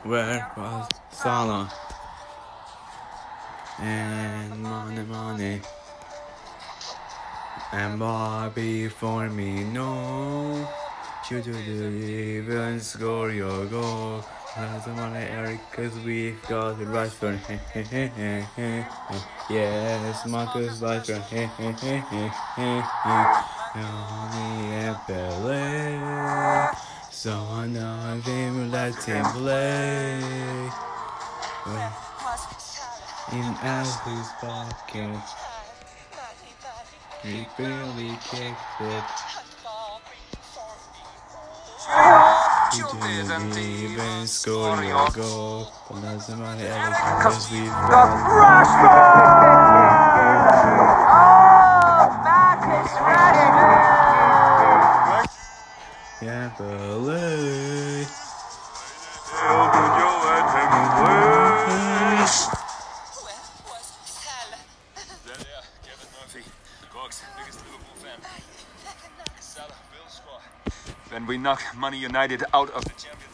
Where was Salah? And money. And Bobby for me, no. Should you even score your goal? Doesn't matter, Eric, cause we've got RASHFORD. Yes, Marcus RASHFORD. Only a Pele. So I know him, let him play. In Alfie's pocket. He barely kicked it. He didn't even score your goal. But doesn't matter, Alex, because we've got RASHFORD! Oh, Marcus RASHFORD! yeah, Billy. When we knock Money United out of the Champions